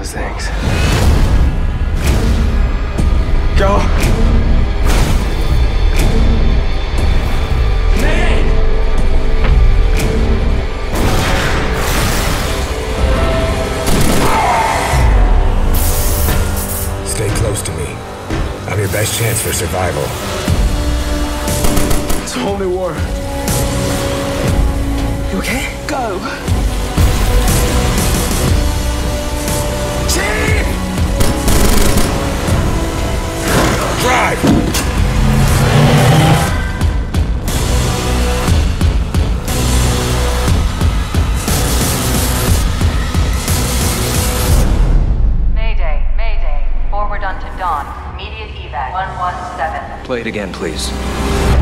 those things. Go! Mayday! Stay close to me. I'm your best chance for survival. It's a whole new war. You okay? Go. Chief! Drive! Mayday. Forward onto Dawn. Immediate evac. 117. Play it again, please.